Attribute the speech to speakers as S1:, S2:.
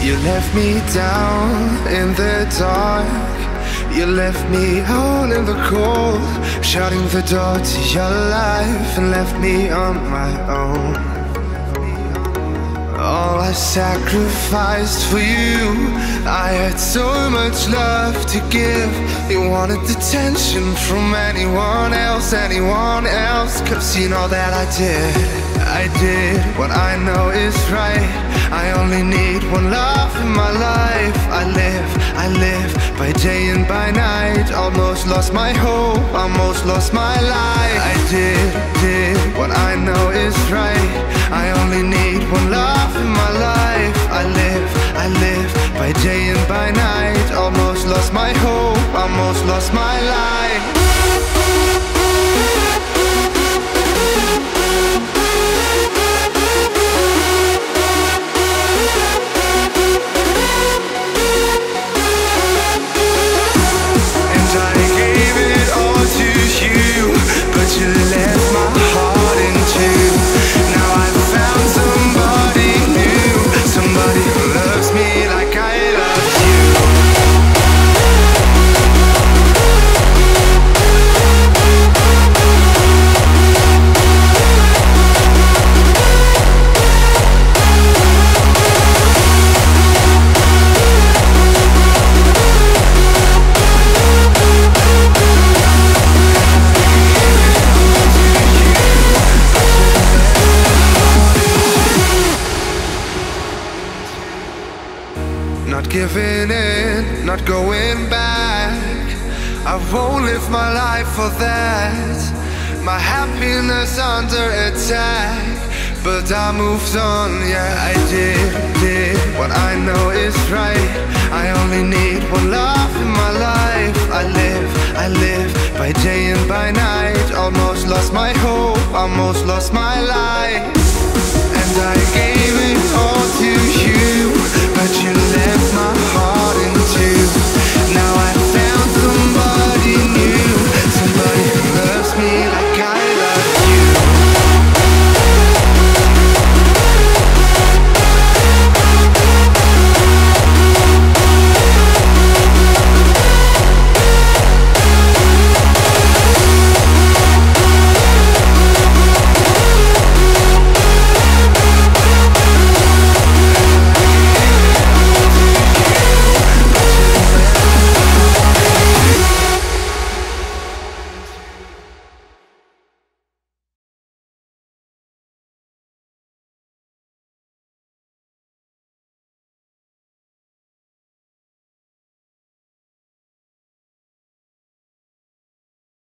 S1: You left me down in the dark. You left me out in the cold, shutting the door to your life and left me on my own. All I sacrificed for you, I had so much love to give. You wanted attention from anyone else could've seen all that I did. I did what I know is right. I only need one love in my life. I live by day and by night. Almost lost my hope, almost lost my life. I did what I know is right. I only need one love in my life. I live by day and by night. Almost lost my hope, almost lost my life. You left my heart in two. Now I've found somebody new, somebody who loves me like I love you. Not giving in, not going back. I won't live my life for that. My happiness under attack, but I moved on, yeah. I did what I know is right. I only need one love in my life. I live by day and by night. Almost lost my hope, almost lost my